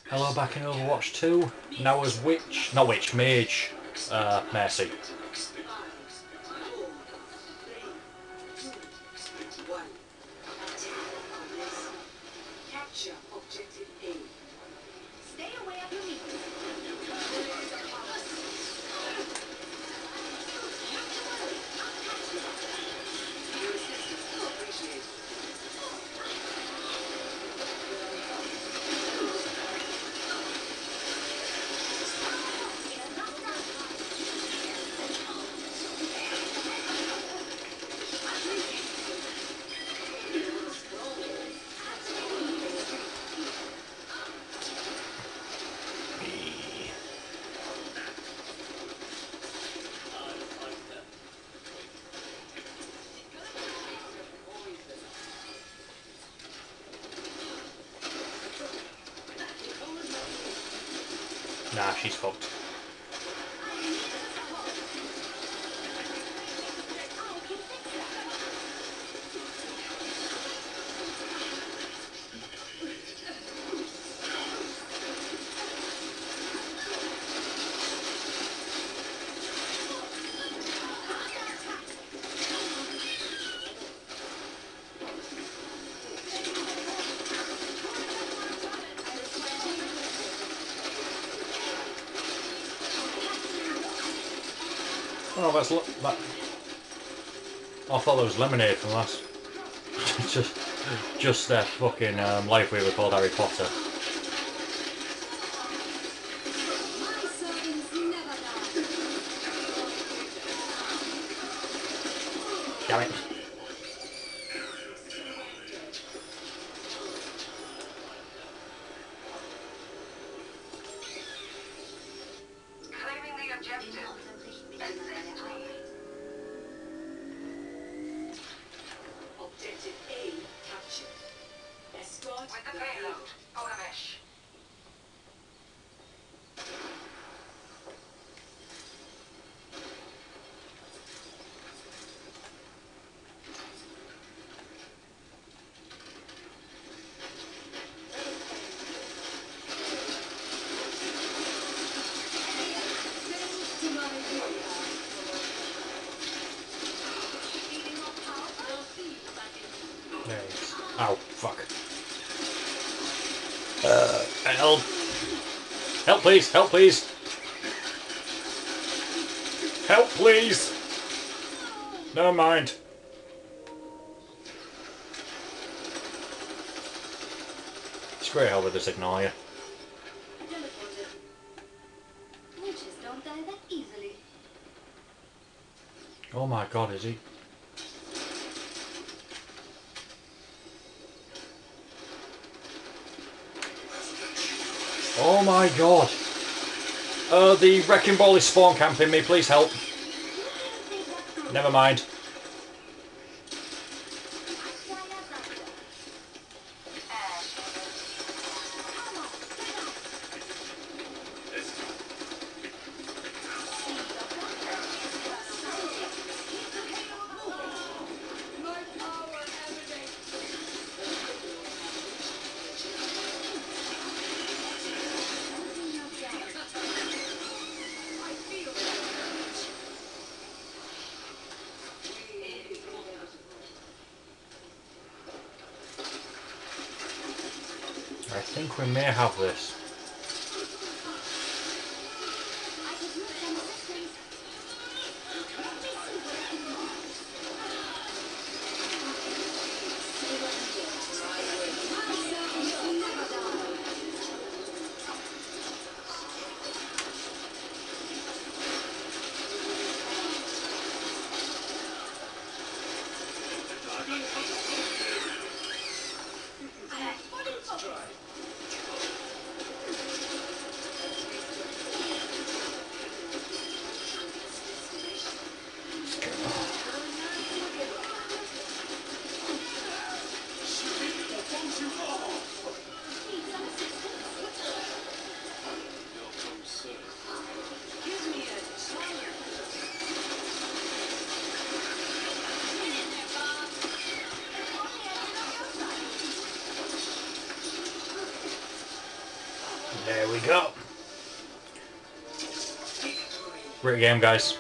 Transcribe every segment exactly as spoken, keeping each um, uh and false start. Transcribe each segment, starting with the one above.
Hello, back in Overwatch two. Now as Witch, not Witch, Mage, uh, Mercy. Nah, she's fucked. Oh, that's lo that. I thought that was lemonade from last. just, just their fucking um, life we were called Harry Potter. Damn it. Ow, fuck. Uh, help. Help, please, help, please. Help, please. Never mind. Screw hell with this, ignore you. Witches don't die that easily. Oh my god, is he? Oh my god! Uh, the wrecking ball is spawn camping me, please help. Never mind. I think we may have this. There we go. Great game, guys.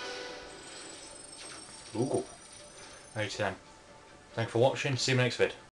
Ooh. Right then. Thanks for watching. See you next vid.